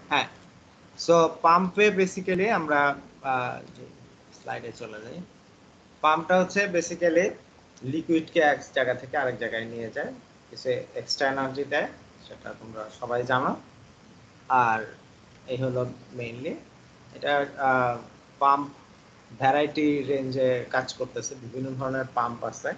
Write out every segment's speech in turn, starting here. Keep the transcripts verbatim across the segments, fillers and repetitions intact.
হ্যাঁ, সো পাম্পে বেসিক্যালি আমরা স্লাইডে চলে যাই। পাম্পটা হচ্ছে বেসিক্যালি লিকুইডকে এক জায়গা থেকে আরেক জায়গায় নিয়ে যায়, কিছু এক্সট্রা এনার্জি দেয়, সেটা তোমরা সবাই জানো। আর এই হলো মেইনলি এটা পাম্প ভ্যারাইটি রেঞ্জে কাজ করতেছে, বিভিন্ন ধরনের পাম্প আছে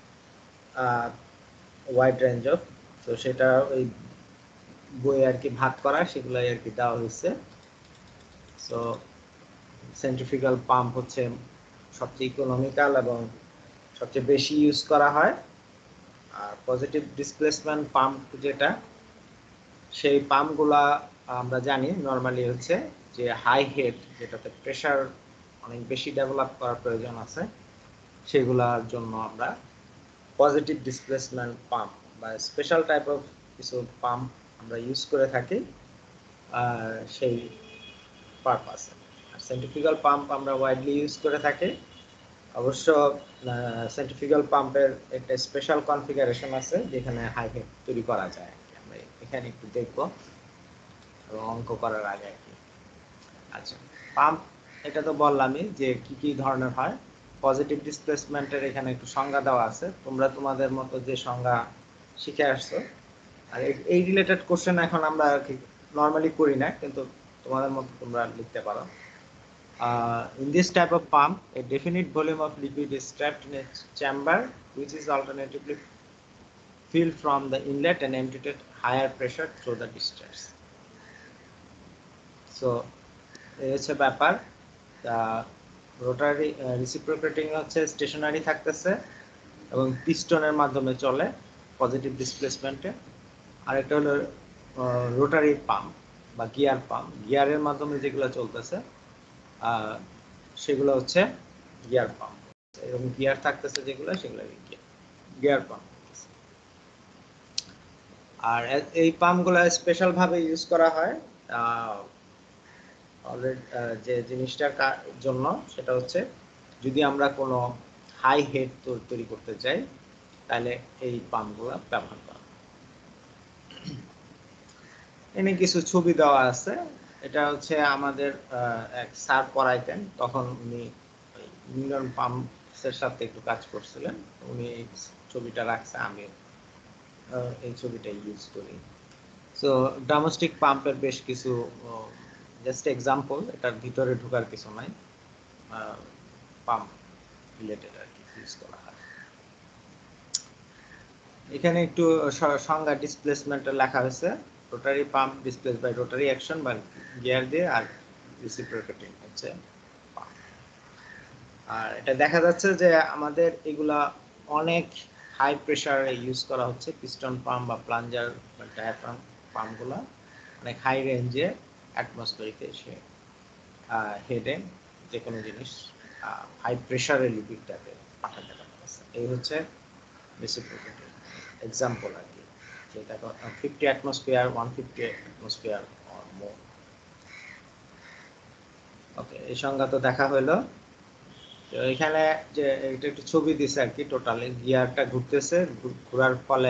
ওয়াইড রেঞ্জ অফ। তো সেটা ওই বই আর কি ভাগ করা, সেগুলাই আর কি দেওয়া হয়েছে। সো সেন্ট্রিফিউগাল পাম্প হচ্ছে সবচেয়ে ইকোনমিক্যাল এবং সবচেয়ে বেশি ইউজ করা হয়। আর পজিটিভ ডিসপ্লেসমেন্ট পাম্প যেটা, সেই পাম্পগুলা আমরা জানি নর্মালি হচ্ছে যে হাই হেড, যেটাতে প্রেশার অনেক বেশি ডেভেলপ করার প্রয়োজন আছে, সেগুলোর জন্য আমরা পজিটিভ ডিসপ্লেসমেন্ট পাম্প বা স্পেশাল টাইপ অফ কিছু পাম্প আমরা ইউজ করে থাকি সেই পারপাসে। আর সেন্ট্রিফিউগাল পাম্প আমরা ওয়াইডলি ইউজ করে থাকি। অবশ্য সেন্ট্রিফিউগাল পাম্পের একটা স্পেশাল কনফিগারেশন আছে যেখানে হাই হেড তৈরি করা যায়, আমরা এখানে একটু দেখব অঙ্ক করার আগে আর কি। আচ্ছা, পাম্প এটা তো বললামই যে কি কি ধরনের হয়। পজিটিভ ডিসপ্লেসমেন্টের এখানে একটু সংজ্ঞা দেওয়া আছে, তোমরা তোমাদের মতো যে সংজ্ঞা শিখে আসছো। আর এই রিলেটেড কোশ্চেন এখন আমরা নর্মালি করি না, কিন্তু তোমাদের মতো তোমরা লিখতে পারো। Uh, in this type of pump, a definite volume of liquid is trapped in a chamber, which is alternatively filled from the inlet and emptied at higher pressure through the discharge. So, এই হচ্ছে ব্যাপার। Rotary রিসিপ্রোকেটিং হচ্ছে stationery থাকতেছে এবং পিস্টনের মাধ্যমে চলে positive ডিসপ্লেসমেন্টে। আর এটা হলো রোটারি পাম্প বা গিয়ার পাম্প, গিয়ারের মাধ্যমে যেগুলো চলতেছে সেগুলো হচ্ছে গিয়ার পাম্প। এবং গিয়ার থাকতেছে যেগুলো, সেগুলো গিয়ার পাম্প। আর এই পাম্পগুলো স্পেশাল ভাবে ইউজ করা হয় অলরেডি যে জিনিসটার জন্য, সেটা হচ্ছে যদি আমরা কোনো হাই হেড তৈরি করতে চাই তাহলে এই পাম্পগুলো ব্যবহার করা। এনে কিছু ছবি দেওয়া আছে, এটা হচ্ছে আমাদের এক স্যার পড়াইতেন, তখন উনি নিউরন পাম্পসের সাথে একটু কাজ করছিলেন, উনি এই ছবিটা রাখছে, আমি এই ছবিটা ইউজ করি। সো ডোমেস্টিক পাম্পের বেশ কিছু জাস্ট এক্সাম্পল, এটার ভিতরে ঢোকার কিছু নাই, পাম্প রিলেটেড আর কি ইউজ করা হয়। এখানে একটু সংজ্ঞা ডিসপ্লেসমেন্টের লেখা হয়েছে, rotary pump displace by rotary action বা গিয়ার দিয়ে, আর রিসিপ্রোকেটিং হচ্ছে পাম্প। আর এটা দেখা যাচ্ছে যে আমাদের এগুলা অনেক হাই প্রেসারে ইউজ করা হচ্ছে, পিস্টন পাম্প বা প্লাঞ্জার বা ডায়াফ্রাম পাম্পগুলো অনেক হাই রেঞ্জে অ্যাটমসফিয়ারিকে এসে হেডে যে কোনো জিনিস হাই প্রেসারে লিকুইডটাকে পাঠাতে পারতেছে। এই হচ্ছে রেসিপ্রোকেটিং এক্সাম্পল আর কি, যেটা fifty atmosphere, one fifty atmosphere or more. Okay, এই সংজ্ঞা তো দেখা হলো। তো এখানে যে এটা একটু ছবি দিছে আর কি, টোটালি গিয়ারটা ঘুরতেছে, ঘোরার ফলে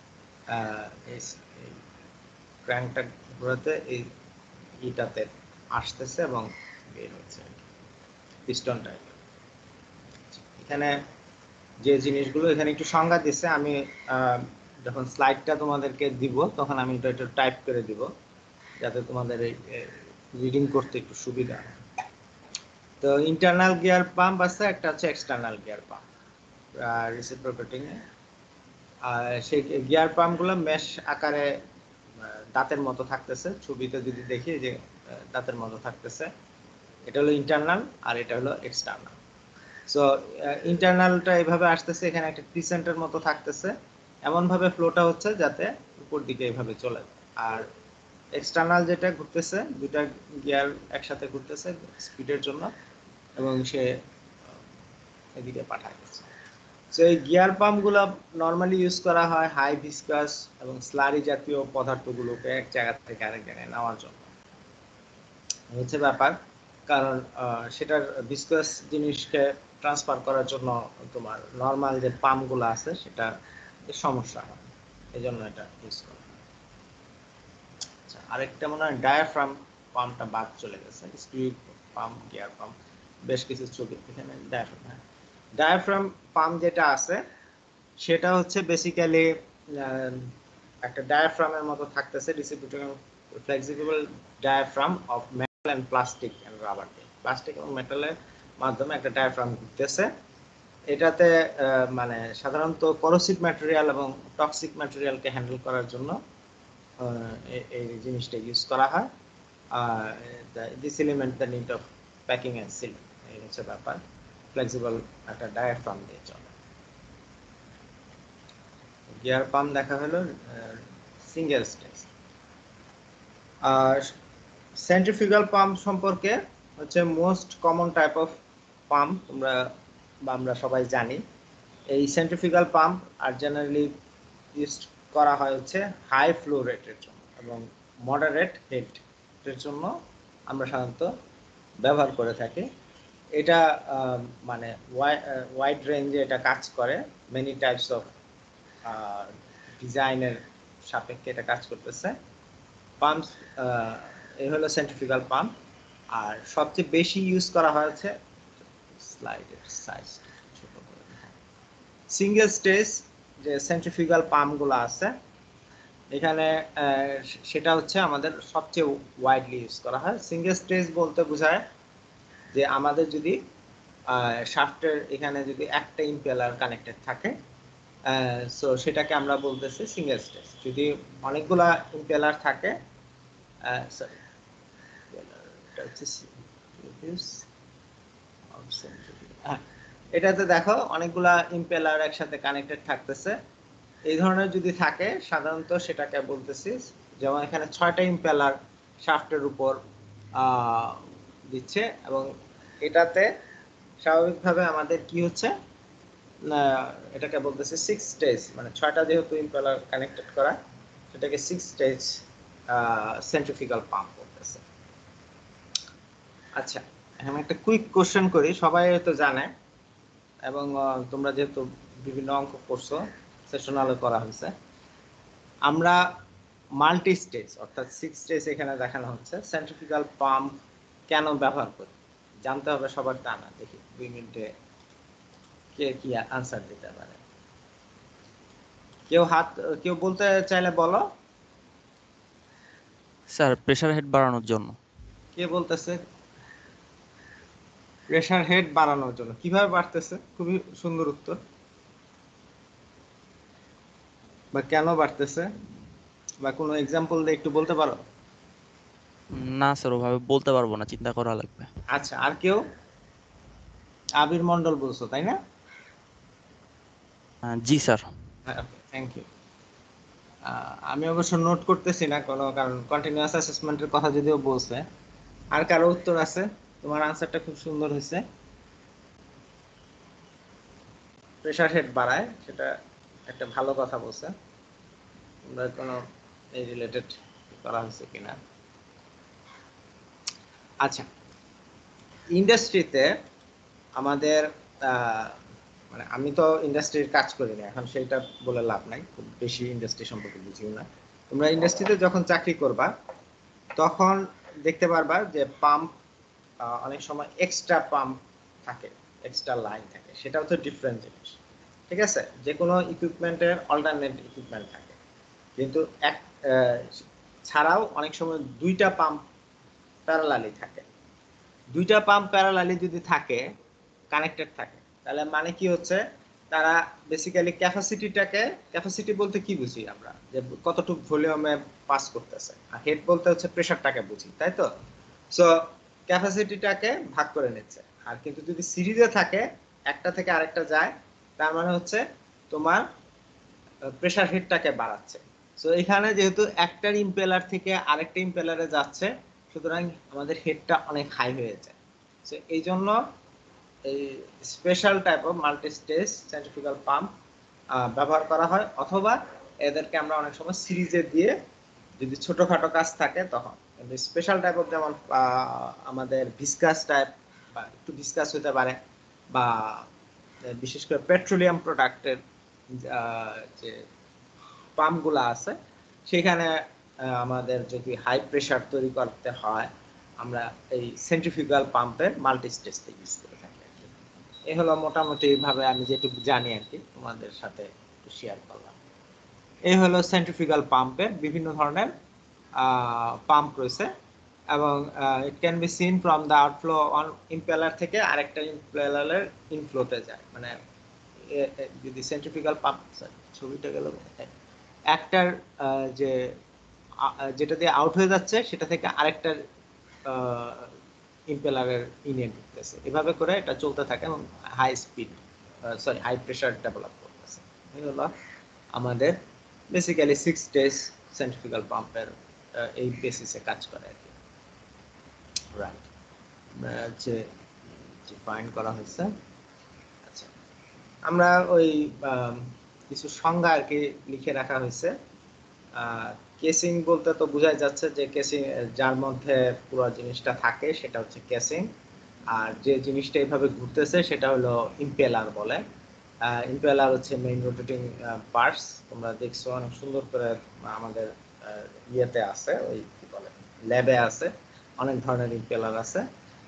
ক্র্যাঙ্কটা ঘোরাতে এই ইটাতে আসতেছে এবং বের হচ্ছে পিস্টনটা। এখানে যে জিনিসগুলো এখানে একটু সংজ্ঞা দিচ্ছে, আমি যখন স্লাইডটা তোমাদেরকে দিব তখন আমি এটা একটু টাইপ করে দিব যাতে তোমাদের রিডিং করতে একটু সুবিধা হয়। তো ইন্টারনাল গিয়ার পাম্প আছে, একটা হচ্ছে এক্সটার্নাল গিয়ার পাম্প রিসিপ্রোকেটিং এ। আর সেই গিয়ার পাম্পগুলো মেশ আকারে দাঁতের মতো থাকতেছে, ছবিতে যদি দেখি যে দাঁতের মতো থাকতেছে, এটা হলো ইন্টারনাল আর এটা হলো এক্সটার্নাল। সো ইন্টারনালটা এইভাবে আসতেছে, এখানে একটা ক্রিসেন্টের মতো থাকতেছে, এমন ভাবে ফ্লোটা হচ্ছে যাতে উপর দিকে এইভাবে চলে যায়। আর এক্সটার্নাল যেটা ঘুরতেছে, দুটা গিয়ার একসাথে ঘুরতেছে স্পিডের জন্য এবং সে এদিকে পাঠায় দিচ্ছে। সো এই গিয়ার পাম্পগুলো নর্মালি ইউজ করা হয় হাই ভিসকাস এবং স্লারি জাতীয় পদার্থগুলোকে এক জায়গা থেকে আরেক জায়গায় নেওয়ার জন্য। হচ্ছে ব্যাপার, কারণ সেটার ভিসকাস জিনিসকে ট্রান্সফার করার জন্য তোমার নর্মাল যে পাম্পগুলো আছে সেটা সমস্যা হয়, এই জন্য এটা ইউজ করা হয়। আচ্ছা, আরেকটা মনে হয় ডায়াফ্রাম পাম্পটা বাদ চলে গেছে, স্ক্রু পাম্প, গিয়ার পাম্প, বেশ কিছু ছবি এখানে। ডায়াফ্রাম, ডায়াফ্রাম পাম্প যেটা আছে সেটা হচ্ছে বেসিক্যালি একটা ডায়াফ্রামের মতো থাকতেছে, distributed flexible diaphragm of metal and plastic and rubber, plastic এবং মেটালের মাধ্যমে একটা ডায়াফ্রাম ঘুরতেছে। এটাতে মানে সাধারণত করোসিভ ম্যাটেরিয়াল এবং টক্সিক ম্যাটেরিয়ালকে হ্যান্ডেল করার জন্য এই জিনিসটা ইউজ করা হয়। আর this element the need of packing and sealing, এই হচ্ছে ব্যাপার। ফ্লেক্সিবল একটা ডায়াফ্রাম দিয়ে চলে। গিয়ার পাম্প দেখা হলো সিঙ্গেল স্টেজ। আর সেন্ট্রিফিউগাল পাম্প সম্পর্কে হচ্ছে most common type of pump, তোমরা বা আমরা সবাই জানি। এই সেন্ট্রিফিউগাল পাম্প আর জেনারেলি ইউজ করা হয় হচ্ছে হাই ফ্লো রেটের জন্য এবং মডারেট হেডের জন্য আমরা সাধারণত ব্যবহার করে থাকি। এটা মানে ওয়াইড রেঞ্জে এটা কাজ করে, মেনি টাইপস অফ ডিজাইনের সাপেক্ষে এটা কাজ করতেছে। পাম্প এই হলো সেন্ট্রিফিউগাল পাম্প। আর সবচেয়ে বেশি ইউজ করা হয়েছে স্লাইডের সাইজ ছোট করে, সিঙ্গেল স্টেজ যে সেন্ট্রিফিউগাল পাম্পগুলো আছে এখানে, সেটা হচ্ছে আমাদের সবচেয়ে ওয়াইডলি ইউজ করা হয়। সিঙ্গেল স্টেজ বলতে বোঝায় যে আমাদের যদি শাফটের এখানে যদি একটা ইম্পেলার কানেক্টেড থাকে, সো সেটাকে আমরা বলতেছি সিঙ্গেল স্টেজ। যদি অনেকগুলা ইম্পেলার থাকে, সরি এটাতে দেখো অনেকগুলা ইম্পেলার একসাথে কানেক্টেড থাকতেছে, এই ধরনের যদি থাকে সাধারণত সেটাকে বলতেছি, যেমন এখানে ছয়টা ইম্পেলার শাফটের উপর দিচ্ছে এবং এটাতে স্বাভাবিকভাবে আমাদের কি হচ্ছে, এটাকে বলতেছে সিক্স স্টেজ, মানে ছয়টা যেহেতু ইম্পেলার কানেক্টেড করা, সেটাকে সিক্স স্টেজ সেন্ট্রিফিউগাল পাম্প বলতেছে। আচ্ছা, এখন একটা কুইক কোশ্চেন করি, সবাই তো জানে এবং তোমরা যেহেতু বিভিন্ন অঙ্ক করছো, সেশনালে করা হয়েছে। আমরা মাল্টি স্টেজ অর্থাৎ সিক্স স্টেজ এখানে দেখানো হচ্ছে, সেন্ট্রিফিউগাল পাম্প কেন ব্যবহার করি জানতে হবে সবার, তা না। দেখি দুই মিনিটে কে কি আনসার দিতে পারে। কেউ হাত কেউ বলতে চাইলে বলো। স্যার প্রেসার হেড বাড়ানোর জন্য। কে বলতেছে? প্রেসার হেড বাড়ানোর জন্য। কিভাবে বাড়তেছে? খুবই সুন্দর উত্তর। বা কেন বাড়তেছে বা কোনো এক্সাম্পল দিয়ে একটু বলতে পারো? না স্যার, ওভাবে বলতে পারবো না, চিন্তা করা লাগবে। আচ্ছা, আর কেউ? আবির মন্ডল বলছো তাই না? জি স্যার। হ্যাঁ, থ্যাংক ইউ। আমি অবশ্য নোট করতেছি না কোনো, কারণ কন্টিনিউয়াস অ্যাসেসমেন্টের কথা যদিও বলছে। আর কারো উত্তর আছে? তোমার আনসারটা খুব সুন্দর হয়েছে। প্রেসার হেড বাড়ায়, সেটা একটা ভালো কথা বলছে। তোমরা কোনো এই রিলেটেড করা হয়েছে কিনা? আচ্ছা, ইন্ডাস্ট্রিতে আমাদের মানে আমি তো ইন্ডাস্ট্রির কাজ করি না, এখন সেইটা বলে লাভ নাই, খুব বেশি ইন্ডাস্ট্রি সম্পর্কে বুঝিও না। তোমরা ইন্ডাস্ট্রিতে যখন চাকরি করবা তখন দেখতে পারবা যে পাম্প অনেক সময় এক্সট্রা পাম্প থাকে, এক্সট্রা লাইন থাকে, সেটা হচ্ছে ডিফারেন্ট জিনিস। ঠিক আছে, যে কোনো ইকুইপমেন্টের অল্টারনেট ইকুইপমেন্ট থাকে, কিন্তু এক ছাড়াও অনেক সময় দুইটা পাম্প প্যারালালি থাকে। দুইটা পাম্প প্যারালালি যদি থাকে, কানেক্টেড থাকে, তাহলে মানে কি হচ্ছে, তারা বেসিক্যালি ক্যাপাসিটিটাকে, ক্যাপাসিটি বলতে কি বুঝি আমরা, যে কতটুকু ভলিউমে পাস করতেছে, আর হেড বলতে হচ্ছে প্রেসারটাকে বুঝি, তাই তো? সো ক্যাপাসিটিটাকে ভাগ করে নিচ্ছে। আর কিন্তু যদি সিরিজে থাকে, একটা থেকে আরেকটা যায়, তার মানে হচ্ছে তোমার প্রেসার হেডটাকে বাড়াচ্ছে। সো এখানে যেহেতু একটা ইম্পেলার থেকে আরেকটা ইম্পেলারে যাচ্ছে, সুতরাং আমাদের হেডটা অনেক হাই হয়ে যায়। সো এই জন্য এই special type of multi stage centrifugal pump ব্যবহার করা হয়, অথবা এদেরকে আমরা অনেক সময় সিরিজে দিয়ে যদি ছোটখাটো কাজ থাকে তখন। কিন্তু স্পেশাল টাইপ অফ যেমন আমাদের ভিসকাস টাইপ বা একটু ভিসকাস হতে পারে, বা বিশেষ করে পেট্রোলিয়াম প্রোডাক্টের যে পাম্পগুলো আছে, সেখানে আমাদের যদি হাই প্রেসার তৈরি করতে হয় আমরা এই সেন্ট্রিফিউগাল পাম্পের মাল্টি স্টেজটা ইউজ করে থাকি আর কি। এই হলো মোটামুটি ভাবে আমি যেটুকু জানি আর কি তোমাদের সাথে শেয়ার করলাম। এই হলো সেন্ট্রিফিউগাল পাম্পের বিভিন্ন ধরনের পাম্প রয়েছে এবং it can be seen from the outflow on impeller থেকে আরেকটা ইম্পেলারের ইনফ্লোতে যায়। মানে যদি সেন্ট্রিফিউগাল পাম্প ছবিটা গেল একটার যে যেটা দিয়ে আউট হয়ে যাচ্ছে সেটা থেকে আরেকটার ইম্পেলারের ইনে ঢুকতেছে, এভাবে করে এটা চলতে থাকে এবং high speed sorry high pressure develop করতেছে। এই হলো আমাদের বেসিক্যালি সিক্স স্টেজ সেন্ট্রিফিউগাল পাম্পের এই বেসিসে কাজ করে আর কি। রাইট, যে ডিফাইন করা হয়েছে। আচ্ছা, আমরা ওই কিছু সংজ্ঞা আর কি লিখে রাখা হয়েছে। কেসিং বলতে তো বোঝাই যাচ্ছে যে কেসিং যার মধ্যে পুরো জিনিসটা থাকে সেটা হচ্ছে কেসিং, আর যে জিনিসটা এইভাবে ঘুরতেছে সেটা হলো ইম্পেলার বলে। ইম্পেলার হচ্ছে মেইন রোটেটিং পার্টস, তোমরা দেখছো অনেক সুন্দর করে আমাদের ইয়েতে আছে, ওই কি বলে ল্যাবে আছে, অনেক ধরনের ইম্পেলার আছে।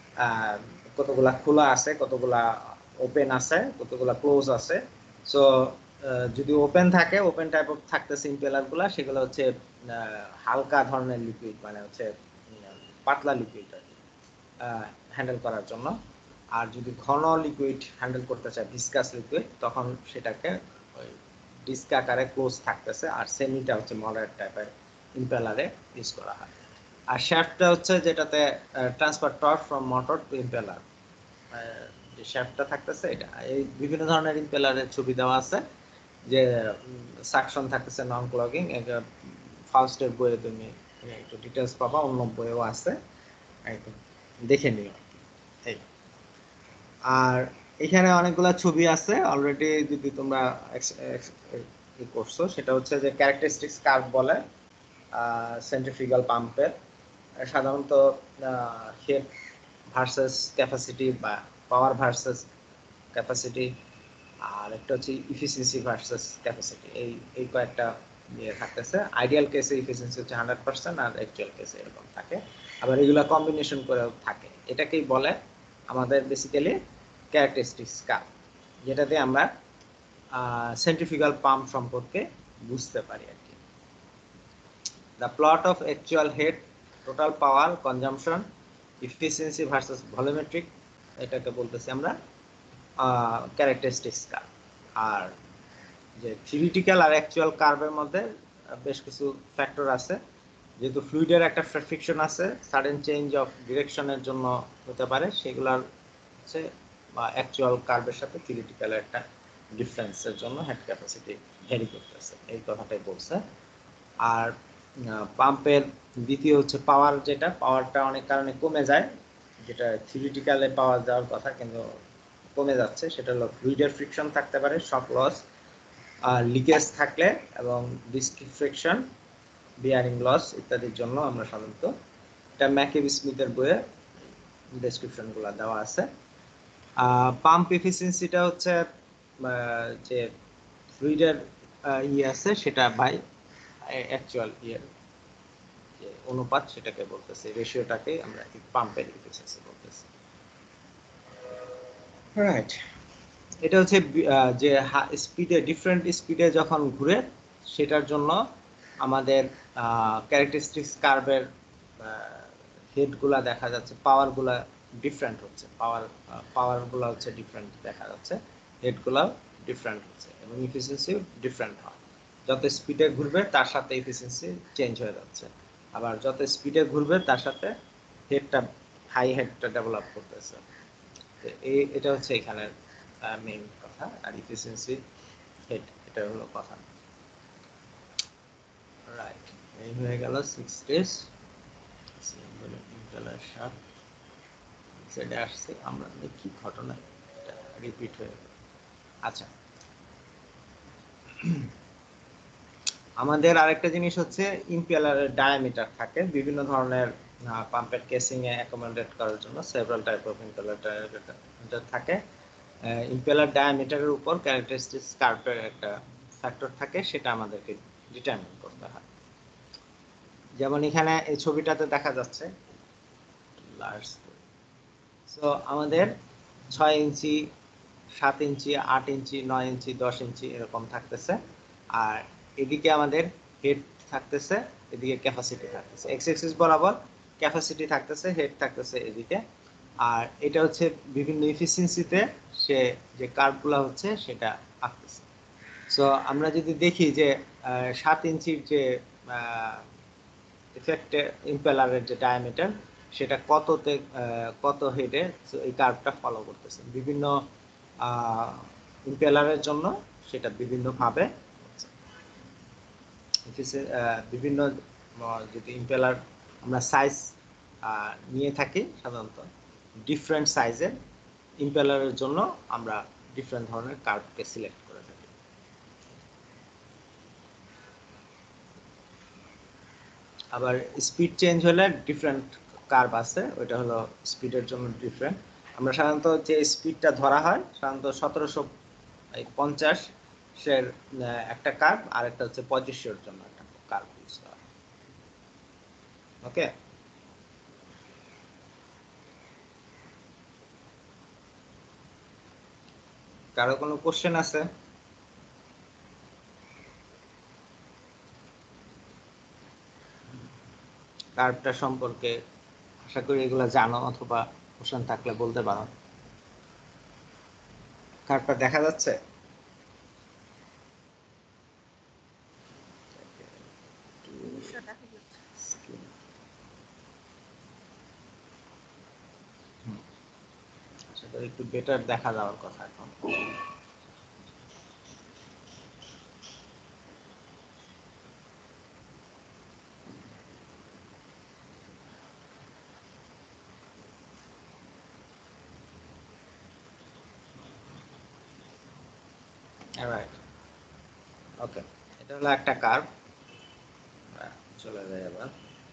কতগুলা খোলা আছে, কতগুলা ওপেন আছে, কতগুলা ক্লোজ আছে। সো যদি ওপেন থাকে, ওপেন টাইপ অফ থাকতেছে ইম্পেলার গুলা, সেগুলো হচ্ছে হালকা ধরনের লিকুইড, মানে হচ্ছে পাতলা লিকুইড হ্যান্ডেল করার জন্য। আর যদি ঘন লিকুইড হ্যান্ডেল করতে চায়, ভিসকাস লিকুইড, তখন সেটাকে ওই ডিস্ক আকারে ক্লোজ থাকতেছে। আর সেমিটা হচ্ছে মডারেট টাইপের ইম্পেলারে ইউজ করা হয়। আর শ্যাফটটা হচ্ছে যেটাতে transfer torque from motor to impeller, যে শ্যাফটটা থাকতেছে এটা। এই বিভিন্ন ধরনের ইম্পেলারের ছবি দেওয়া আছে, যে সাকশন থাকতেছে, নন ক্লগিং, এটা ফার্স্টের বইয়ে তুমি একটু ডিটেলস পাবা, অন্য বইয়েও আছে, একদম দেখে নিও। এই আর এখানে অনেকগুলা ছবি আছে অলরেডি, যদি তোমরা করছো, সেটা হচ্ছে যে ক্যারেক্টারিস্টিক্স কার্ভ বলে সেন্ট্রিফিউগাল পাম্পের। সাধারণত হেড ভার্সেস ক্যাপাসিটি বা পাওয়ার ভার্সেস ক্যাপাসিটি, আর একটা হচ্ছে ইফিসিয়েন্সি ভার্সেস ক্যাপাসিটি, এই এই কয়েকটা নিয়ে থাকতেছে। আইডিয়াল কেসে ইফিসিয়েন্সি হচ্ছে হান্ড্রেড পার্সেন্ট, আর অ্যাকচুয়াল কেসে এরকম থাকে। আবার এগুলো কম্বিনেশন করেও থাকে। এটাকেই বলে আমাদের বেসিক্যালি ক্যারেক্টারিস্টিক্স কার্ভ, যেটাতে আমরা সেন্ট্রিফিউগাল পাম্প সম্পর্কে বুঝতে পারি আর কি। The plot of actual head, total power consumption, efficiency versus volumetric, এটাকে বলতেছি আমরা ক্যারেক্টারিস্টিক্স কার্ভ। আর যে থিওরিটিক্যাল আর অ্যাকচুয়াল কার্ভের মধ্যে বেশ কিছু ফ্যাক্টর আছে, যেহেতু ফ্লুইডের একটা ফ্রিকশন আছে, সাডেন চেঞ্জ অফ ডিরেকশনের জন্য হতে পারে, সেগুলোর হচ্ছে বা অ্যাকচুয়াল কার্ভের সাথে থিওরিটিক্যালের একটা ডিফারেন্সের জন্য হেড ক্যাপাসিটি ভ্যারি করতেছে, এই কথাটাই বলছে। আর পাম্পের দ্বিতীয় হচ্ছে পাওয়ার, যেটা পাওয়ারটা অনেক কারণে কমে যায়, যেটা থিওরিটিক্যালে পাওয়া যাওয়ার কথা কিন্তু কমে যাচ্ছে, সেটা হলো ফ্লুইডের ফ্রিকশন থাকতে পারে, শক লস, আর লিকেজ থাকলে, এবং ডিস্ক ফ্রিকশন, বিয়ারিং লস ইত্যাদির জন্য আমরা সাধারণত, এটা ম্যাকিভ স্মিথের বইয়ে ডেসক্রিপশনগুলো দেওয়া আছে। পাম্প এফিসিয়েন্সিটা হচ্ছে যে ফ্লুইডের ইয়ে আছে সেটা বাই অ্যাকচুয়াল ইয়ের যে অনুপাত, সেটাকে বলতেছে, রেশিওটাকে আমরা পাম্পের এফিসিয়েন্সি বলতেছি। রাইট, এটা হচ্ছে যে স্পিডে, ডিফারেন্ট স্পিডে যখন ঘুরে, সেটার জন্য আমাদের ক্যারেক্টারিস্টিক্স কার্ভের হেডগুলা দেখা যাচ্ছে, পাওয়ারগুলা ডিফারেন্ট হচ্ছে, পাওয়ার পাওয়ারগুলো হচ্ছে ডিফারেন্ট দেখা যাচ্ছে, হেডগুলো ডিফারেন্ট হচ্ছে, এবং এফিসিয়েন্সি ডিফারেন্ট হয়। যত স্পিডে ঘুরবে তার সাথে এফিসিয়েন্সি চেঞ্জ হয়ে যাচ্ছে, আবার যত স্পিডে ঘুরবে তার সাথে হেডটা, হাই হেডটা ডেভেলপ করতেছে। এই এটা হচ্ছে এখানের মেইন কথা। আর এফিসিয়েন্সি হেড, এটা হলো কথা। রাইট, এই হয়ে গেল সিক্স স্টেজ। সেটা আসছে, আমরা কি ঘটনা রিপিট হয়ে গেল। আচ্ছা, আমাদের আরেকটা জিনিস হচ্ছে ইম্পেলারের ডায়ামিটার থাকে বিভিন্ন ধরনের পাম্পের কেসিং এ অ্যাকোমোডেট করার জন্য several type of impeller diameter থাকে। ইম্পেলার ডায়ামিটারের উপর ক্যারেক্টারিস্টিক্স কার্ভের একটা ফ্যাক্টর থাকে, সেটা আমাদেরকে ডিটারমিন করতে হয়। যেমন এখানে এই ছবিটাতে দেখা যাচ্ছে লার্জ। সো আমাদের ছয় ইঞ্চি, সাত ইঞ্চি, আট ইঞ্চি, নয় ইঞ্চি, দশ ইঞ্চি এরকম থাকতেছে। আর এদিকে আমাদের হেড থাকতেছে, এদিকে ক্যাপাসিটি থাকতেছে, এক্স অ্যাক্সিস বরাবর ক্যাপাসিটি থাকতেছে, হেড থাকতেছে এদিকে। আর এটা হচ্ছে বিভিন্ন এফিসিয়েন্সিতে সে যে কার্ভগুলো হচ্ছে সেটা আঁকতেছে। সো আমরা যদি দেখি যে সাত ইঞ্চির যে ইফেক্টে ইম্পেলারের যে ডায়ামিটার সেটা কততে কত হেডে এই কার্ভটা ফলো করতেছে। বিভিন্ন ইম্পেলারের জন্য সেটা বিভিন্নভাবে বিভিন্ন যদি ইম্পেলার আমরা সাইজ নিয়ে থাকি, সাধারণত ডিফারেন্ট সাইজের ইম্পেলারের জন্য আমরা ডিফারেন্ট ধরনের কার্ভকে সিলেক্ট করে থাকি। আবার স্পিড চেঞ্জ হলে ডিফারেন্ট কার্ভ আছে, ওইটা হলো স্পিডের জন্য ডিফারেন্ট। আমরা সাধারণত যে স্পিডটা ধরা হয় সাধারণত সতেরোশো পঞ্চাশ এর একটা কার্ভ, আর একটা হচ্ছে পঁয়ত্রিশের জন্য একটা কার্ভ ইউজ করা। ওকে, কারো কোনো কোশ্চেন আছে? কার্ভটা সম্পর্কে আশা করি এগুলো জানো, অথবা কোশ্চেন থাকলে বলতে পারো। কার্ভটা দেখা যাচ্ছে? আশা করি একটু বেটার দেখা যাওয়ার কথা এখন। অলরাইট, ওকে, এটা হলো একটা কার্ভ। চলে যায় এবার।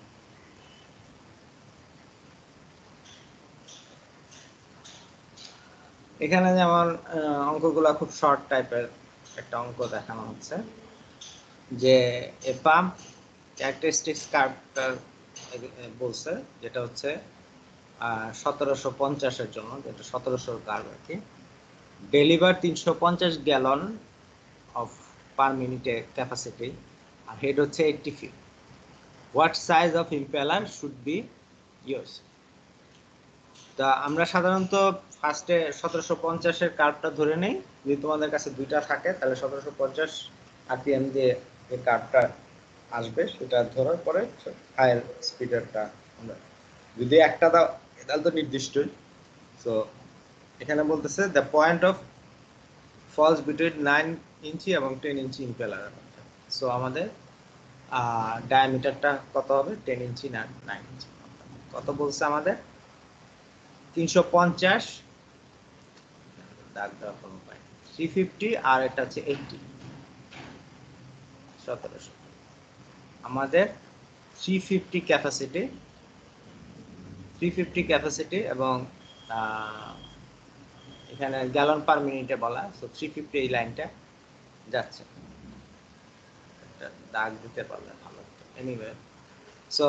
এখানে যেমন অঙ্কগুলো খুব শর্ট টাইপের একটা অঙ্ক দেখানো হচ্ছে যে এ পাম্প ক্যারেক্টারিস্টিক্স কার্ভটার বলছে, যেটা হচ্ছে সতেরোশো পঞ্চাশের জন্য, যেটা সতেরোশোর কার্ভ আর কি, ডেলিভার তিনশো পঞ্চাশ গ্যালন অফ পার মিনিটে ক্যাপাসিটি, আর হেড হচ্ছে eighty feet. What size of impeller should be use? তা আমরা সাধারণত ফার্স্টে সতেরোশো পঞ্চাশের কার্ভটা ধরে নেই। যদি তোমাদের কাছে দুইটা থাকে তাহলে সতেরোশো পঞ্চাশ আরপিএম দিয়ে যে কার্ভটা আসবে সেটা ধরার পরে হায়ার স্পিডারটা আমরা যদি একটা দাও তাহলে তো নির্দিষ্টই। সো এখানে বলতেছে the point of falls between nine inch এবং টেন ইঞ্চি ইম্পেলার। সো আমাদের ডায়ামিটারটা কত হবে? টেন ইঞ্চি না নাইন ইঞ্চি? কত বলছে আমাদের? তিনশো পঞ্চাশ, দাগ দেওয়ার কোনো উপায়, থ্রি ফিফটি, আর এটা হচ্ছে এইটটি, সতেরোশো। আমাদের three fifty capacity, three fifty capacity এবং এখানে গ্যালন পার মিনিটে বলা, সো থ্রি ফিফটি এই লাইনটা যাচ্ছে। দাগ দিতে পারলে ভালো হতো। এনিওয়ে, সো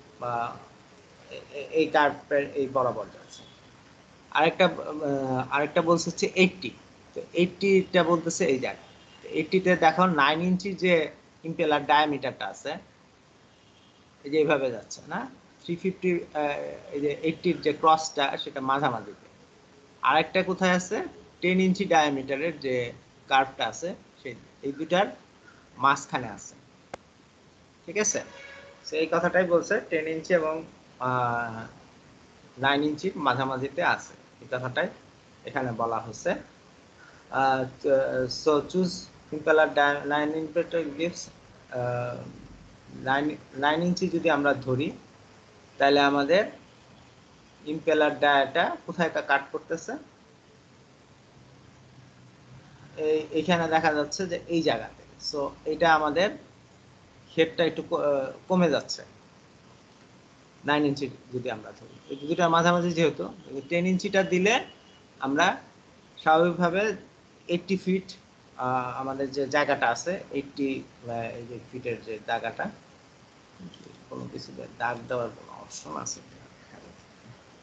এই কার্ভের এই বরাবর যাচ্ছে। আরেকটা আরেকটা বলছে হচ্ছে এইটটি, তো এইটটিটা বলতেছে এই জায়গায়। এইটটিতে দেখো নাইন ইঞ্চি যে ইম্পেলার ডায়ামিটারটা আছে, এই যে এইভাবে যাচ্ছে না, থ্রি ফিফটি এই যে এইটটির যে ক্রসটা সেটা মাঝামাঝিতে। আরেকটা কোথায় আছে? টেন ইঞ্চি ডায়ামিটারের যে কার্ভটা আছে সেই এই দুটার মাঝখানে আছে। ঠিক আছে, সেই কথাটাই বলছে, টেন ইঞ্চি এবং নাইন ইঞ্চির মাঝামাঝিতে আছে, এই কথাটাই এখানে বলা হচ্ছে। So choose impeller nine impeller gives nine nine inch যদি আমরা ধরি তাহলে আমাদের ইম্পেলার ডায়াটা কোথায় কাট করতেছে? এই এখানে দেখা যাচ্ছে যে এই জায়গাতে। সো এটা আমাদের হেডটা একটু কমে যাচ্ছে নাইন ইঞ্চি যদি আমরা ধরি। এই দুটোর মাঝামাঝি যেহেতু, টেন ইঞ্চিটা দিলে আমরা স্বাভাবিকভাবে এইটটি ফিট আমাদের যে জায়গাটা আছে, এইটটি ফিটের যে জায়গাটা, কোনো কিছু দাগ দেওয়ার কোনো অপশন আছে?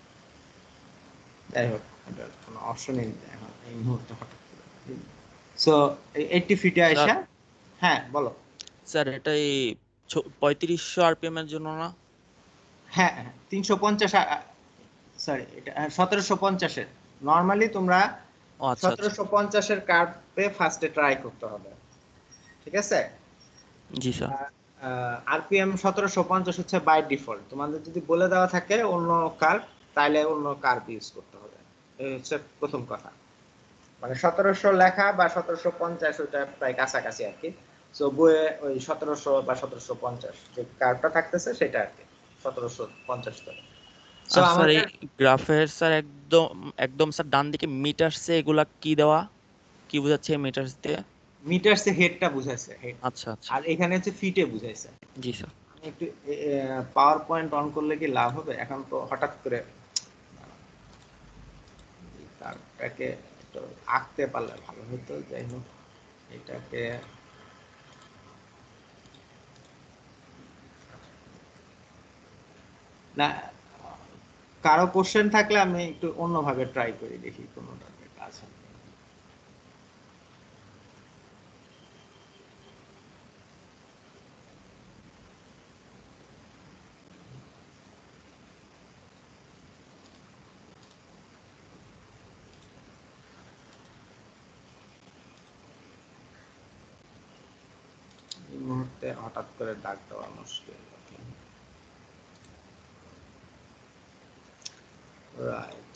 যাই হোক এটার কোনো অপশনই নেই এখন এই মুহূর্তে হঠাৎ করে। সো এইটটি ফিটে স্যার আইসা, হ্যাঁ বলো। স্যার এটাই পঁয়ত্রিশশো আরপিএম এর জন্য না? হ্যাঁ হ্যাঁ তিনশো পঞ্চাশ, সরি এটা সতেরোশো পঞ্চাশের। নর্মালি তোমরা ও আচ্ছা আচ্ছা। সতেরোশো পঞ্চাশের কার্ভে ফার্স্টে ট্রাই করতে হবে, ঠিক আছে? জি স্যার। আরপিএম সতেরোশো পঞ্চাশ হচ্ছে বাই ডিফল্ট। তোমাদের যদি বলে দেওয়া থাকে অন্য কার্ভ, তাহলে অন্য কার্ভ ইউজ করতে হবে। এই হচ্ছে প্রথম কথা। মানে সতেরোশো লেখা বা সতেরোশো পঞ্চাশ ওইটা প্রায় কাছাকাছি আর কি। সো বইয়ে ওই সতেরোশো বা সতেরোশো পঞ্চাশ যে কার্ভটা থাকতেছে সেটা আর কি সতেরোশো পঞ্চাশ ধরে। সো আর স্যার এই আমাদের গ্রাফের স্যার একদম একদম স্যার ডান দিকে মিটারসে এগুলা কি দেওয়া, কি বোঝাচ্ছে মিটারস দিয়ে? মিটারসে হেডটা বুঝাইছে, হেড। আচ্ছা আচ্ছা। আর এখানে হচ্ছে ফিটে বুঝাইছে। জি স্যার। আমি একটু পাওয়ার পয়েন্ট অন করলে কি লাভ হবে? এখন তো হঠাৎ করে এই কার্ভটাকে একটু আঁকতে পারলে ভালো হতো। যাই হোক এটাকে না, কারো কোশ্চেন থাকলে আমি একটু অন্যভাবে ট্রাই করি, দেখি কোনোটাতে কাজ হয়। এই মুহূর্তে হঠাৎ করে দাগ দেওয়া মুশকিল। রাইট,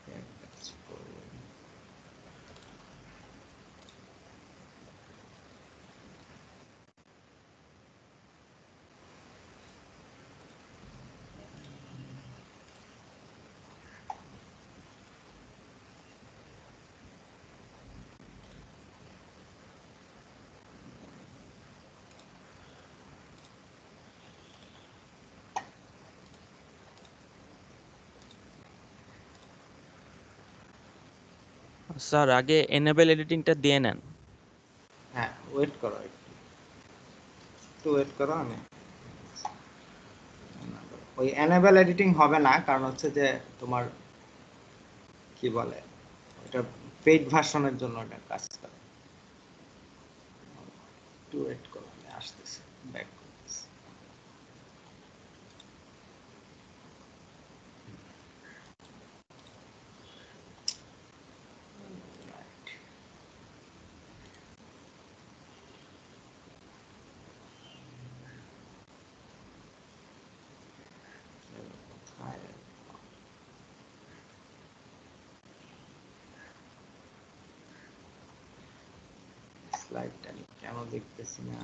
স্যার আগে এনেবল এডিটিংটা দিয়ে নেন। হ্যাঁ ওয়েট করো, একটু ওয়েট করো। আমি ওই এনেবল এডিটিং হবে না, কারণ হচ্ছে যে তোমার কি বলে এটা পেইড ভার্সনের জন্য এটা কাজ করে। একটু ওয়েট করো, আমি আসতেছি, ব্যাক করতেছি। স্লাইডটা আমি কেন দেখতেছি না?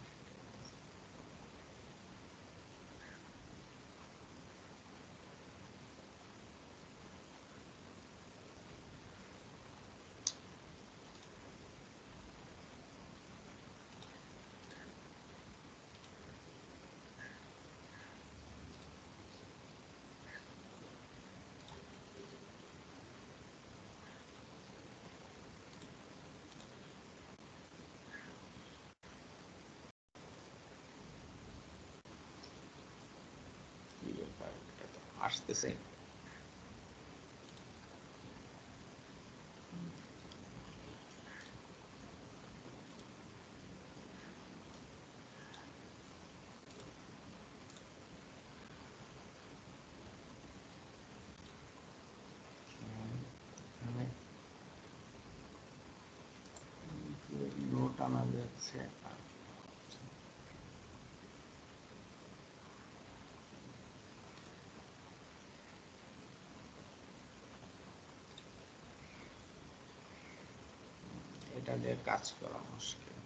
কি ব্যাপার, এটা তো আসতেছে। নোট আনা যাচ্ছে। এটা দিয়ে কাজ করা মুশকিল।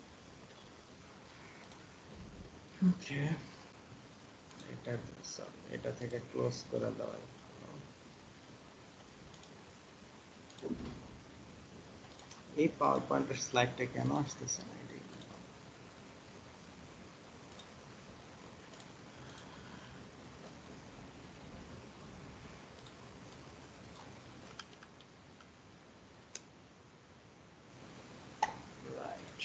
ওকে, এটা sorry, এটা থেকে ক্লোজ করে দেওয়া। এই পাওয়ার পয়েন্টের স্লাইডটা কেন আসতেছে না? এটা রাইট।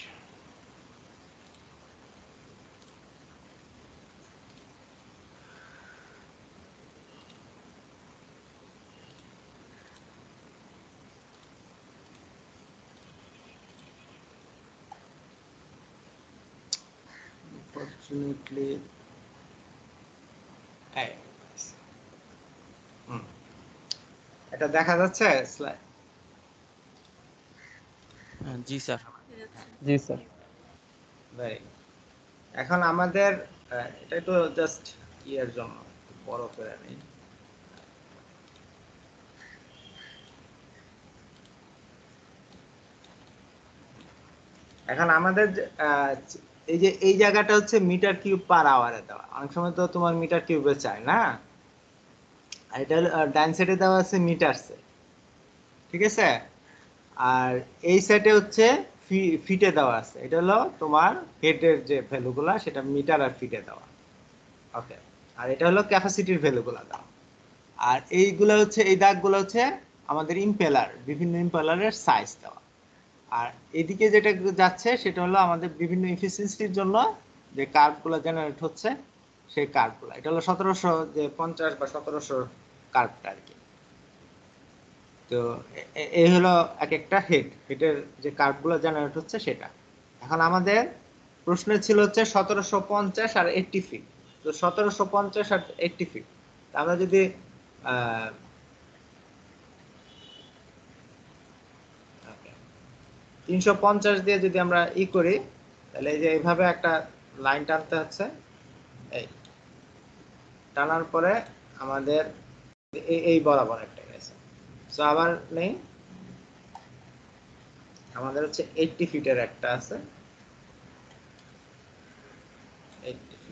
আনফরচুনেটলি এই হুম এটা দেখা যাচ্ছে স্লাইড? হ্যাঁ, জি স্যার। জি স্যার। ভেরি এখন আমাদের আহ, এটা একটু জাস্ট ইয়ের জন্য একটু বড় করে নেই। এখন আমাদের যে- আহ, এই যে এই জায়গাটা হচ্ছে মিটার কিউব পার আওয়ারে দেওয়া, অনেক সময় তো তোমার মিটার কিউবে চায় না, আর এটা ডান সাইডে দেওয়া আছে মিটারসে, ঠিক আছে? আর এই সাইডে হচ্ছে ফিটে দেওয়া আছে, এটা হলো তোমার হেডের যে ভ্যালুগুলা সেটা মিটার আর ফিটে দেওয়া। ওকে, আর এটা হলো ক্যাপাসিটির ভ্যালুগুলা দেওয়া। আর এইগুলো হচ্ছে এই দাগগুলো হচ্ছে আমাদের ইম্পেলার, বিভিন্ন ইম্পেলারের সাইজ দেওয়া। আর এদিকে যেটা যাচ্ছে সেটা হলো আমাদের বিভিন্ন এফিসিয়েন্সির জন্য যে কার্ভগুলো জেনারেট হচ্ছে সেই কার্ভগুলো, এটা হলো সতেরোশো যে পঞ্চাশ বা সতেরোশো কার্ভটা আর কি। তো এ- এ- এই হলো এক একটা হেড, হেডের যে কার্ভগুলো জেনারেট হচ্ছে সেটা। এখন আমাদের প্রশ্ন ছিল হচ্ছে সতেরোশো পঞ্চাশ আর এইটটি ফিট। তো সতেরোশো পঞ্চাশ আর এইটটি ফিট আমরা যদি আহ তিনশো পঞ্চাশ দিয়ে যদি আমরা ই করি, তাহলে এই যে এইভাবে একটা লাইন টানতে হচ্ছে, এই টানার পরে আমাদের এই এই বরাবর একটা গেছে। তো আবার নেই, আমাদের হচ্ছে এইটটি ফিটের একটা আছে, এইটটি ফিট,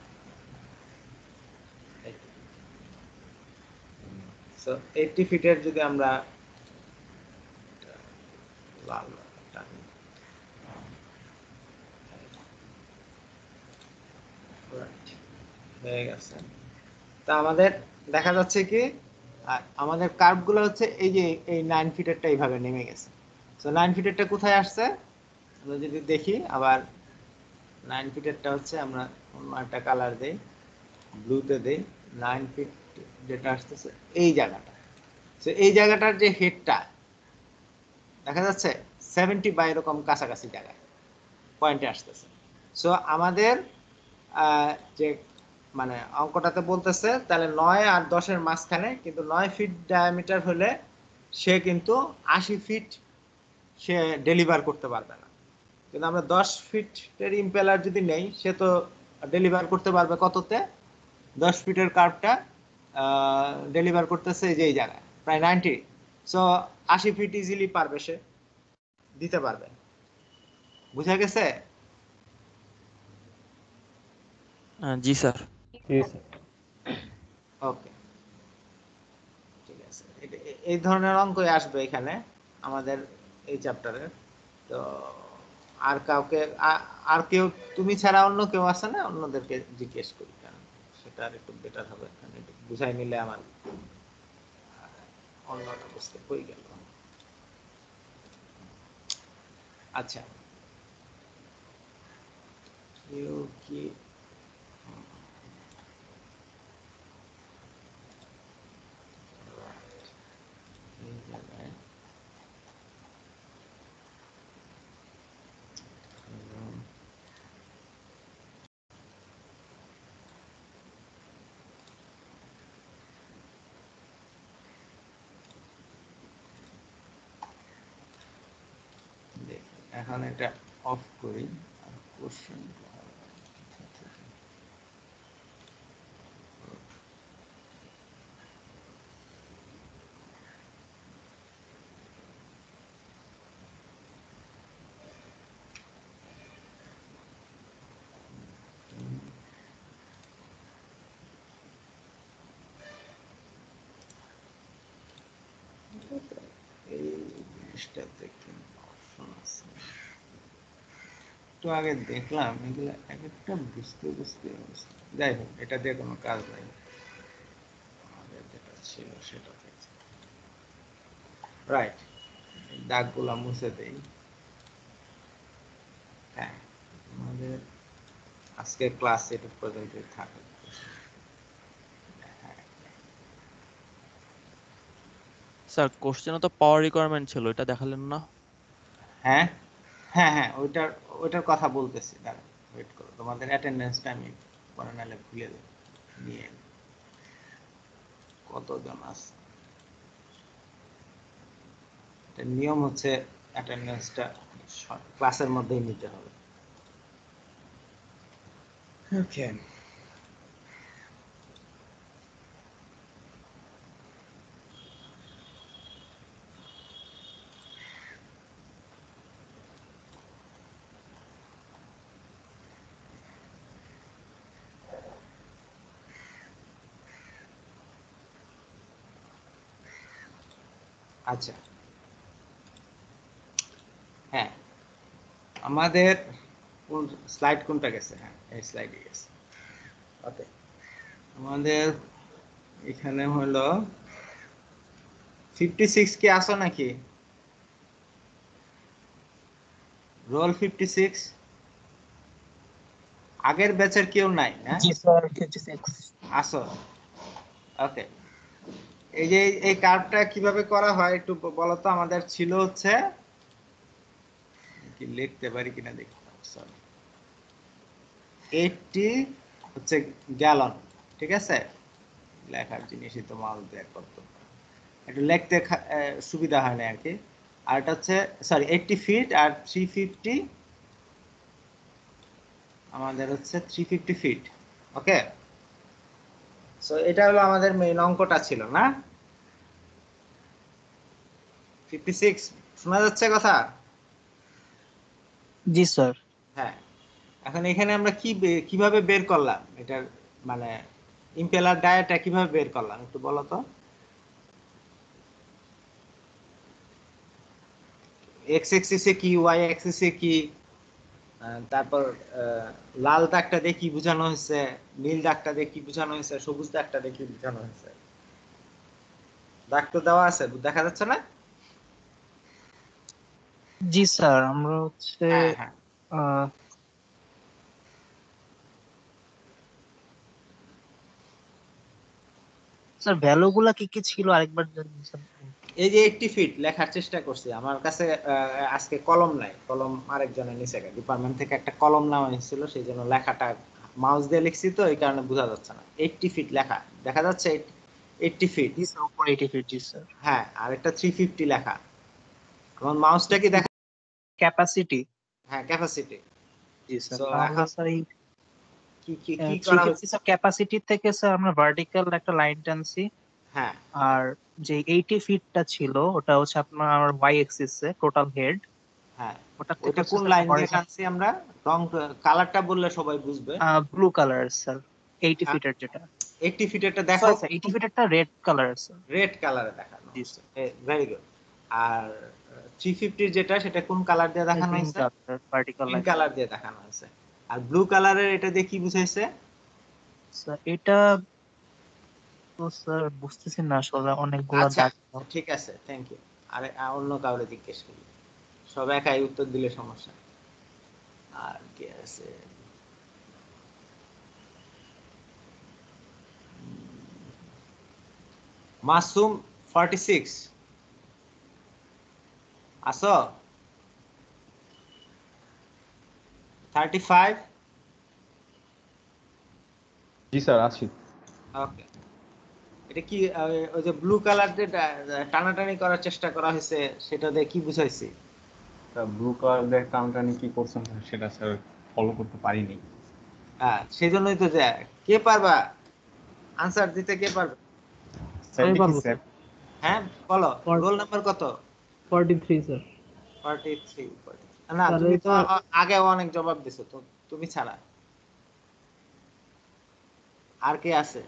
সো এইটটি ফিটের যদি আমরা লাল টানি, right, হয়ে গেছে। তা আমাদের দেখা যাচ্ছে কি আর আমাদের কার্ভ গুলো হচ্ছে এই যে এই নাইন ফিটারটা এইভাবে নেমে গেছে। তো নাইন ফিটারটা কোথায় আসছে আমরা যদি দেখি, আবার নাইন ফিটারটা হচ্ছে আমরা অন্য একটা কালার দেই, ব্লুতে দেই, নাইন ফিট যেটা আসতেছে এই জায়গাটা। তো এই জায়গাটার যে হেডটা দেখা যাচ্ছে সেভেন্টি বা এরকম কাছাকাছি জায়গায় পয়েন্টে আসতেছে। সো আমাদের আহ, যে মানে অঙ্কটাতে বলতেছে তাহলে নয় আর দশের মাঝখানে, কিন্তু নয় ফিট ডায়ামিটার হলে সে কিন্তু আশি ফিট সে ডেলিভার করতে পারবে না। কিন্তু আমরা দশ ফিটের ইম্পেলার যদি নেই, সে তো ডেলিভার করতে পারবে কততে, দশ ফিটের কার্ভটা ডেলিভার করতেছে যে এই জায়গায় প্রায় নাইনটি। সো আশি ফিট ইজিলি পারবে, সে দিতে পারবে। বুঝা গেছে? হ্যাঁ, জি স্যার। জি স্যার। ওকে, ঠিক আছে। এটা- এ- এই ধরনের অঙ্কই আসবে এখানে আমাদের এই চ্যাপ্টারে। তো আর কাউকে আ- আর কেউ তুমি ছাড়া অন্য কেউ আছে না? অন্যদেরকে জিজ্ঞেস করি, কারণ সেটা আর একটু বেটার হবে, কারণ একটু বুঝাই নিলে আমার আহ, অন্যটা বুঝতে হয়ে গেল। আচ্ছা, কেউ কি এই জায়গায় উম, দেখি, এখন এটা অফ করি আর কোশ্চেন এই জিনিসটাতে কি অপশন আছে? একটু আগে দেখলাম এগুলো এক একটা বুঝতে বুঝতে অবস্থা। যাই হোক, এটা দিয়ে কোনো কাজ নাই, আমাদের যেটা ছিল সেটা থেকে রাইট। দাগগুলা মুছে দেই। হ্যাঁ, আমাদের আজকে ক্লাস এটা পর্যন্তই থাকে। স্যার, কোশ্চেনও তো পাওয়ার রিকোয়ারমেন্ট ছিল, এটা দেখালেন না? হ্যাঁ হ্যাঁ হ্যাঁ ওইটার ওইটার কথা বলতেছি, দাঁড়া ওয়েট করো, তোমাদের অ্যাটেন্ডেন্সটা আমি পরে নাহলে ভুলে দেব নিয়ে কতজন আছে। এটা নিয়ম হচ্ছে অ্যাটেন্ডেন্সটা ক্লাসের মধ্যেই নিতে হবে। ওকে, আচ্ছা হ্যাঁ আমাদের কোন স্লাইড কোনটা গেছে? হ্যাঁ এই স্লাইডে গেছে। ওকে, আমাদের এখানে হলো ফিফটি সিক্স কি আসো নাকি? রোল ফিফটি সিক্স আগের ব্যাচের কেউ নাই না? জি স্যার ফিফটি সিক্স আসো। ওকে, এই যে এই কার্ভটা কিভাবে করা হয় একটু বলো তো। আমাদের ছিল হচ্ছে কি লিখতে পারি কিনা দেখি, সরি এইটটি হচ্ছে গ্যালন, ঠিক আছে? লেখার জিনিসই তো মাউস দিয়ে করতে একটু লিখতে সুবিধা হয় না আর কি। আর এটা হচ্ছে সরি এইটটি ফিট আর থ্রি ফিফটি আমাদের হচ্ছে three fifty feet. Okay, so এটা হলো আমাদের মেইন অঙ্কটা ছিল না? ফিফটি সিক্স শোনা যাচ্ছে কথা? জি স্যার হ্যাঁ, এখন এখানে আমরা কি বে- কিভাবে বের করলাম এটার মানে ইম্পেলার ডায়াটা কিভাবে বের করলাম একটু বলো তো। এক্স এক্সিসে কি, ওয়াই এক্সিসে কি, আহ, তারপর আহ, লাল দাগটা দিয়ে কি বোঝানো হয়েছে, নীল দাগটা দিয়ে কি বোঝানো হয়েছে, সবুজ দাগটা দিয়ে কি বোঝানো হয়েছে? দাগ তো দেওয়া আছে, দেখা যাচ্ছে না? জি স্যার আমরা হচ্ছে হ্যাঁ হ্যাঁ আহ, স্যার ভ্যালু গুলা কি কি ছিল আরেকবার যদি স্যার বলতেন। এই যে এইটটি ফিট লেখার চেষ্টা করছি, আমার কাছে আহ, আজকে কলম নাই, কলম আরেকজনের নিচে ডিপার্টমেন্ট থেকে একটা কলম নেওয়া হয়েছিল, সেই জন্য লেখাটা মাউস দিয়ে লিখছি তো এই কারণে বোঝা যাচ্ছে না। এইটটি ফিট লেখা দেখা যাচ্ছে, এইটটি ফিট। জি স্যার উপরে এইটি ফিট জি স্যার হ্যাঁ, আর একটা থ্রি ফিফটি লেখা। আমার মাউসটা কি দেখা? ক্যাপাসিটি হ্যাঁ ক্যাপাসিটি। জি স্যার সো তাহলে এখন স্যার এই কি কি কি থ্রি করা ফিফটি হয়েছে? স্যার ক্যাপাসিটি থেকে স্যার আমরা ভার্টিক্যাল একটা লাইন টানছি। হ্যাঁ আর যে এইটি ফিটটা ছিল ওটা হচ্ছে আপনার আমার ওয়াই এক্সিস এ টোটাল হেড হ্যাঁ, ওটা থেকে ওইটা হচ্ছে কোন স্যার লাইন দিয়ে হরিজন্টাল টানছি আমরা? রং কালারটা বললে সবাই বুঝবে। ব্লু কালার স্যার এইটি ফিটের যেটা এইটটি ফিটেরটা দেখো, সরি স্যার এইটি ফিটেরটা রেড কালার স্যার রেড কালারে দেখানো জি হচ্ছে। Very good. আর থ্রি ফিফটির যেটা সেটা কোন কালার দিয়ে দেখানো গ্রিন হয়েছে? Colour vertical green line colour দিয়ে দেখানো হয়েছে। আর ব্লু কালারের এটা দিয়ে কি বুঝাইছে? স্যার এটা তো স্যার বুঝতেছি না আসলে অনেকগুলা আচ্ছা দাগ ঠিক আছে, থ্যাংক ইউ। আরে আ, অন্য কাউরে জিজ্ঞেস করি, সব একাই উত্তর দিলে সমস্যা। আর কি আছে? মাসুম ফর্টি সিক্স আসো? Thirty five. জি স্যার আছি। ওকে, এটা কি আহ, ওই যে ব্লু কালার দিয়ে টা- টানাটানি করার চেষ্টা করা হয়েছে, সেটা দিয়ে কি বুঝাইছি? ব্লু কালার টানটানি কি করছেন সেটা স্যার ফলো করতে পারিনি। হ্যাঁ সেই জন্যই তো যে কে পারবা আনসার দিতে, কে পারবে? স্যার আমি দেখি পারবো স্যার। হ্যাঁ বলো, রোল নাম্বার কত? Forty three sir. Forty three. না স্যার তুমি তো এটা আ- আগেও অনেক জবাব দিছো তো, তুমি ছাড়া আর কে আছে?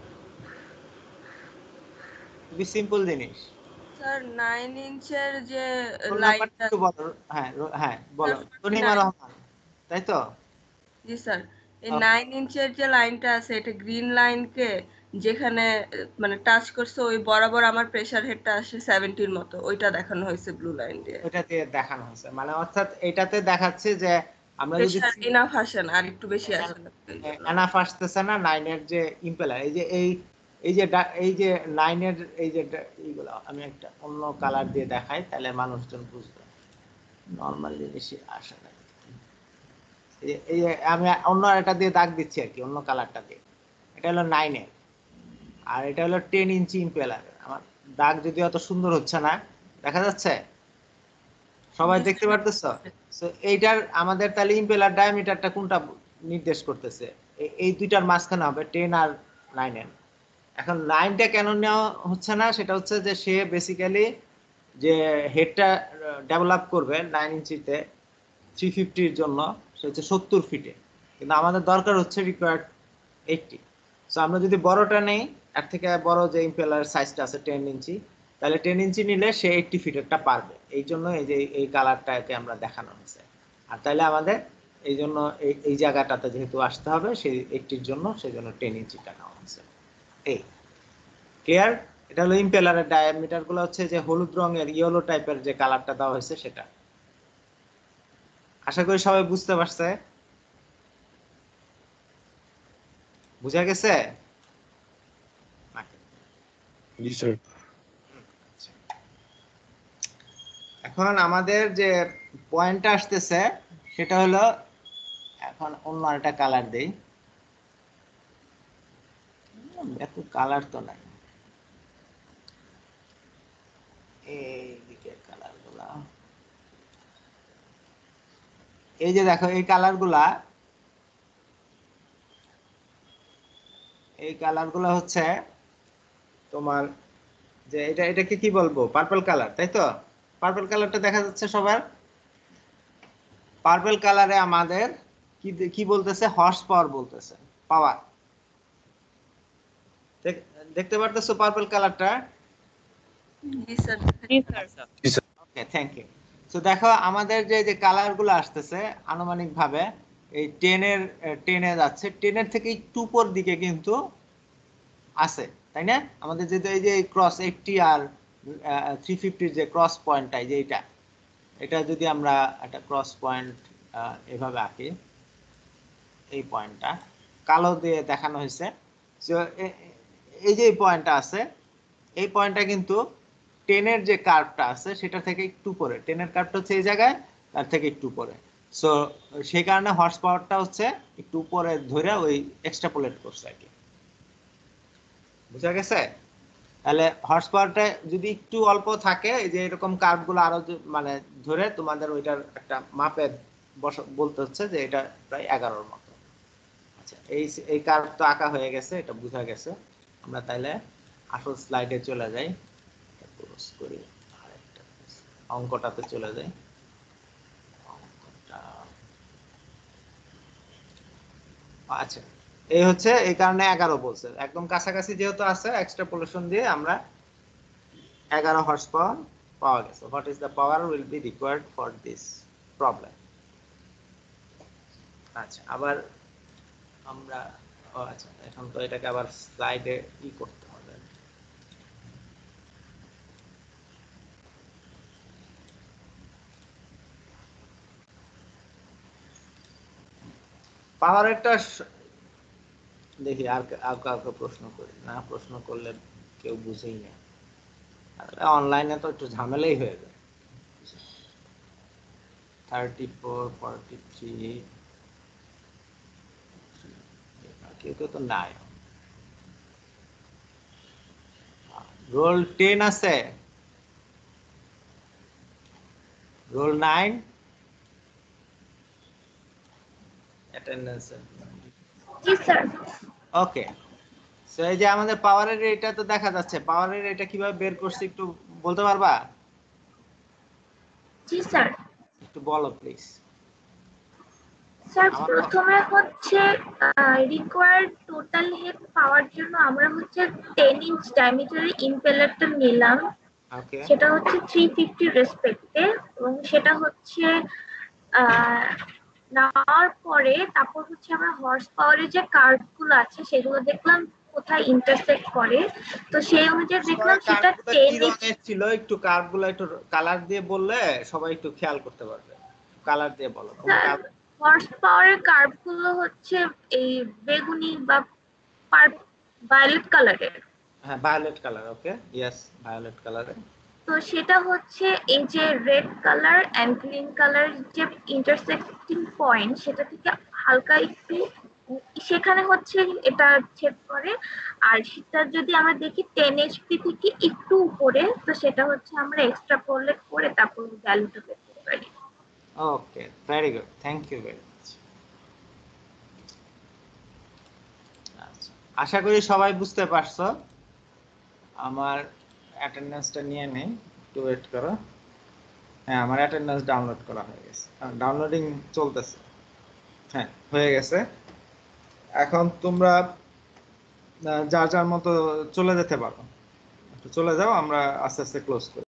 খুবই সিম্পল জিনিস। স্যার নাইন ইঞ্চের যে রোল নাম্বার লাইনটা, একটু বলো। হ্যাঁ রো- হ্যাঁ বলো, sir forty Tanima nine. Rahman, তাই তো? জি স্যার, এই Okay. নাইন ইঞ্চের যে লাইনটা আছে এটা গ্রিন লাইনকে যেখানে আহ, মানে টাচ করছে ওই বরাবর আমার প্রেসার হেডটা আসে সেভেন্টির মতো, ওইটা দেখানো হয়েছে ব্লু লাইন দিয়ে। ওইটা দিয়ে দেখানো হয়েছে, মানে অর্থাৎ এটাতে দেখাচ্ছে যে আমরা যদি প্রেসার ইনাফ আসে না, আর একটু বেশি আসে না এই জন্য। এনাফ আসতেছে না নাইনের যে ইম্পেলার, এই যে এই এই যে ডা- এই যে নাইনের এই যে ডা- এইগুলো আমি একটা অন্য কালার দিয়ে দেখাই তাহলে মানুষজন বুঝবে। নর্মাল জিনিসই আসে না। এই- এই আমি অন্য এটা দিয়ে দাগ দিচ্ছি আর কি, অন্য কালারটা দিয়ে। এটা হলো নাইন এর, আর এটা হলো টেন ইঞ্চি ইম্পেলার। আমার দাগ যদি অত সুন্দর হচ্ছে না, দেখা যাচ্ছে? সবাই দেখতে পারতেছো? সো এইটার আমাদের তাহলে ইম্পেলার ডায়ামিটারটা কোনটা নির্দেশ করতেছে? এ- এই দুইটার মাঝখানে হবে টেন আর নাইন এর। এখন নাইনটা কেন নেওয়া হচ্ছে না, সেটা হচ্ছে যে সে বেসিক্যালি যে হেডটা ডেভেলপ করবে নাইন ইঞ্চিতে থ্রি ফিফটির জন্য, সে হচ্ছে সত্তর ফিটে, কিন্তু আমাদের দরকার হচ্ছে রিকোয়ার্ড এইটটি। সো আমরা যদি বড়টা নেই, এর থেকে বড় যে ইম্পেলার সাইজটা আছে টেন ইঞ্চি, তাহলে টেন ইঞ্চি নিলে সে এইটটি ফিটেরটা পারবে। এই জন্য এই যে এই কালারটাকে আমরা দেখানো হয়েছে। আর তাহলে আমাদের এই জন্য এই এই জায়গাটাতে যেহেতু আসতে হবে সেই এইটটির জন্য, সেই জন্য টেন ইঞ্চিটা নেওয়া হয়েছে। এই ক্লিয়ার? এটা হলো ইম্পেলারের ডায়ামিটার গুলো হচ্ছে যে হলুদ রঙের ইয়েলো টাইপের যে কালারটা দেওয়া হয়েছে সেটা। আশা করি সবাই বুঝতে পারছে। বুঝা গেছে? জি স্যার। এখন আমাদের যে পয়েন্টটা আসতেছে সেটা হলো, এখন অন্য একটা কালার দেই। এত কালার তো নাই, এই দিকের কালার গুলা, এই যে দেখো এই কালার গুলা, এই কালার গুলা হচ্ছে তোমার যে এটা এটাকে কি বলবো, পার্পল কালার, তাই তো? পার্পল কালারটা দেখা যাচ্ছে সবার? পার্পল কালারে আমাদের কি কি বলতেছে? হর্স পাওয়ার বলতেছে, পাওয়ার। দেখতে পারতেছো পার্পল কালারটা? জি স্যার। Okay, thank you. তো দেখো আমাদের যে যে কালার গুলো আসতেছে আনুমানিক ভাবে এই টেন এর টেন এ যাচ্ছে, টেন এর থেকে একটু উপর দিকে কিন্তু আছে, তাই না? আমাদের যে এই যে ক্রস এইটটি আর থ্রি ফিফটির যে ক্রস পয়েন্টটা, যে এটা এটা যদি আমরা একটা ক্রস পয়েন্ট এভাবে আঁকি, এই পয়েন্টটা কালো দিয়ে দেখানো হয়েছে। এই যে পয়েন্টটা আছে, এই পয়েন্টটা কিন্তু টেন এর যে কার্ভটা আছে সেটা থেকে একটু পরে, টেন এর কার্ভটা হচ্ছে এই জায়গায়, তার থেকে একটু পরে। সো সেই কারণে হর্স পাওয়ারটা হচ্ছে একটু উপরে ধরে ওই এক্সট্রাপোলেট করছে আর কি। বুঝা গেছে? তাহলে হর্স পাওয়ারটা যদি একটু অল্প থাকে, এই যে এরকম কার্ভ গুলো আরো মানে ধরে তোমাদের ওইটার একটা মাপে বলতে হচ্ছে যে এটা প্রায় এগারোর মতো। আচ্ছা, এই এই কার্ভ তো আঁকা হয়ে গেছে, এটা বোঝা গেছে। আমরা তাইলে আসল স্লাইডে চলে যাই, করি আরেকটা অঙ্কটাতে চলে যাই। আচ্ছা, এই হচ্ছে এই কারণে এগারো বলছে, একদম কাছাকাছি যেহেতু আছে এক্সট্রাপোলেশন দিয়ে আমরা এগারো হর্স পাওয়ার পাওয়া গেছে। What is the power will be required for this problem? আচ্ছা, আবার আমরা ও আচ্ছা, এখন তো এটাকে আবার স্লাইডে ই করতে হবে। পাওয়ারেরটা দেখি আর আর কাউকে প্রশ্ন করি না, প্রশ্ন করলে কেউ বুঝেই না। অনলাইনে তো একটু ঝামেলাই হয়ে যায়। থার্টি ফোর ফর্টি থ্রি কেউ কেউ তো নাই। রোল টেন আছে, রোল নাইন অ্যাটেন্ডেন্স। জি স্যার। ওকে, সো এই যে আমাদের পাওয়ারের এটা তো দেখা যাচ্ছে, পাওয়ারের এটা কিভাবে বের করছি একটু বলতে পারবা? জি স্যার। একটু বলো প্লিজ। স্যার প্রথমে হচ্ছে রিকোয়ার্ড টোটাল হেড পাওয়ার জন্য আমরা হচ্ছে টেন ইঞ্চ ডায়ামিটারের ইম্পেলারটা নিলাম, ওকে, সেটা হচ্ছে থ্রি ফিফটি রেসপেক্টে, এবং সেটা হচ্ছে আহ নেওয়ার পরে তারপর হচ্ছে আমরা হর্স পাওয়ারের যে কার্ভ গুলো আছে সেগুলো দেখলাম কোথায় ইন্টারসেক্ট করে, তো সেই অনুযায়ী দেখলাম সেটা টেন কি ইঞ্চ। রঙের ছিল একটু কার্ভগুলো একটু কালার দিয়ে বললে সবাই একটু খেয়াল করতে পারবে। কালার দিয়ে বলো কোন কার্ভ। হর্স পাওয়ারের কার্ভ গুলো হচ্ছে এই বেগুনি বা ভায়োলেট কালারের। হ্যাঁ, violet colour. Okay, yes, violet কালারে। তো সেটা হচ্ছে এই যে red colour and green colour যে ইন্টারসেক্টিং পয়েন্ট, সেটা থেকে হালকা একটু সেখানে হচ্ছে এটা ছেদ করে। আর সেটা যদি আমরা দেখি টেন এইচপি থেকে একটু উপরে, তো সেটা হচ্ছে আমরা এক্সট্রাপোলেট করে তারপর ভ্যালুটা বের করতে পারি। Okay, very good, thank you very much. আচ্ছা, আশা করি সবাই বুঝতে পারছো। আমার অ্যাটেন্ডেন্সটা নিয়ে নেই, একটু ওয়েট করো। হ্যাঁ, আমার অ্যাটেন্ডেন্স ডাউনলোড করা হয়ে গেছে, ডাউনলোডিং চলতেছে। হ্যাঁ, হয়ে গেছে। এখন তোমরা আহ, যার যার মতো চলে যেতে পারো, একটু চলে যাও, আমরা আস্তে আস্তে ক্লোজ করি।